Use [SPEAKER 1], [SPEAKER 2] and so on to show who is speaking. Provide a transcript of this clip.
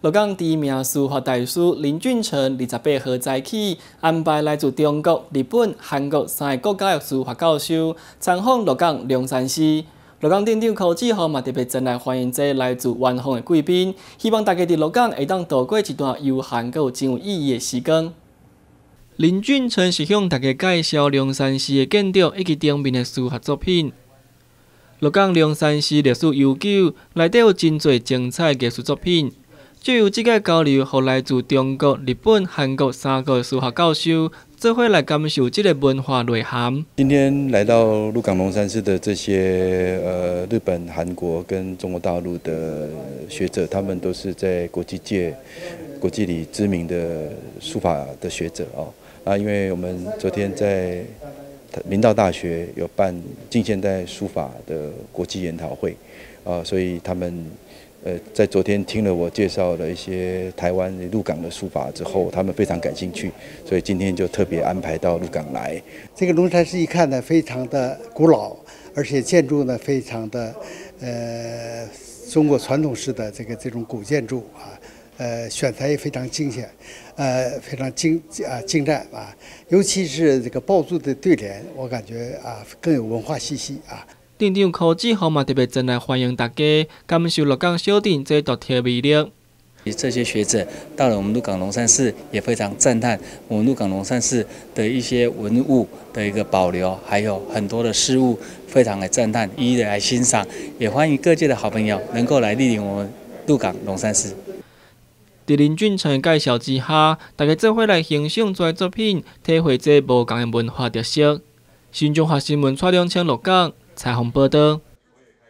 [SPEAKER 1] 鹿港知名书法大师林俊成28号早起安排来自中国、日本、韩国3个国家的书法教授参访鹿港龙山寺。鹿港镇长柯志豪嘛特别前来欢迎这来自远方的贵宾，希望大家伫鹿港会当度过一段悠闲佮有真有意义的时光。林俊成是向大家介绍龙山寺的建筑以及顶面的书法作品。鹿港龙山寺历史悠久，内底有真侪精彩艺术作品。就由这个交流，互来自中国、日本、韩国3个书法教授做伙来感受这个文化内涵。
[SPEAKER 2] 今天来到鹿港龙山寺的这些日本、韩国跟中国大陆的学者，他们都是在国际里知名的书法的学者哦。因为我们昨天在明道大学有办近现代书法的国际研讨会，所以他们。在昨天听了我介绍了一些台湾鹿港的书法之后，他们非常感兴趣，所以今天就特别安排到鹿港来。
[SPEAKER 3] 这个龙山寺一看呢，非常的古老，而且建筑呢非常的中国传统式的这种古建筑选材也非常精选，非常精湛啊，尤其是这个抱柱的对联，我感觉更有文化气息啊。
[SPEAKER 1] 镇长柯志豪嘛特别前来欢迎大家，感受鹿港小镇这独特魅力。
[SPEAKER 4] 这些学者到了我们鹿港龙山寺，也非常赞叹我们鹿港龙山寺的一些文物的一个保留，还有很多的事物，非常的赞叹，一一的来欣赏。也欢迎各界的好朋友能够来莅临我们鹿港龙山寺。
[SPEAKER 1] 在林俊成介绍之下，大家做伙来欣赏这作品，体会这无同的文化特色。新中华新闻蔡良清鹿港采访报道。